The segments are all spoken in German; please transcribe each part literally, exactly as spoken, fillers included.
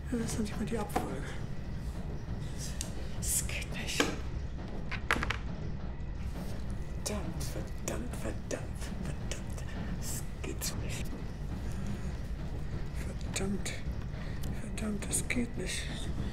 Das ist doch nicht mal die Abfolge. Das geht nicht. Verdammt, verdammt, verdammt, verdammt. Das geht so nicht. Verdammt, verdammt, das geht nicht.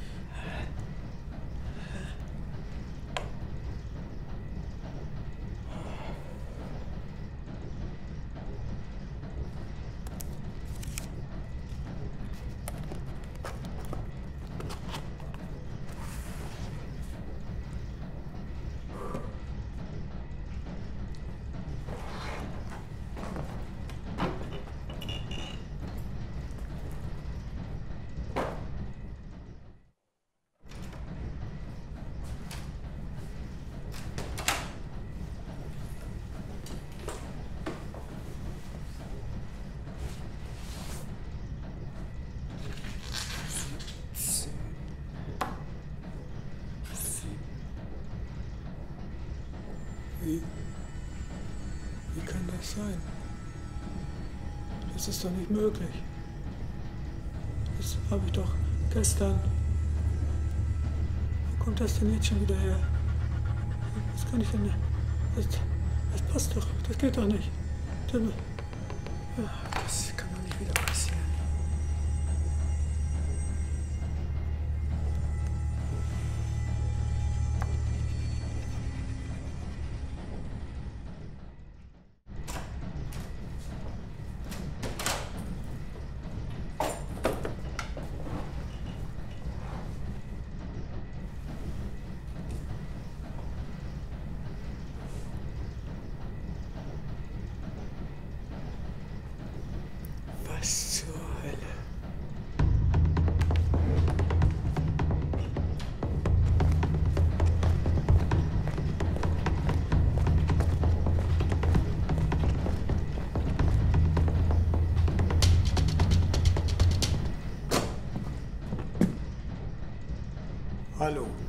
Wie, wie kann das sein? Das ist doch nicht möglich. Das habe ich doch gestern. Wo kommt das denn jetzt schon wieder her? Was kann ich denn? Das, das passt doch. Das geht doch nicht. Das, das kann doch nicht wieder passieren. Was zur Hölle? Hallo.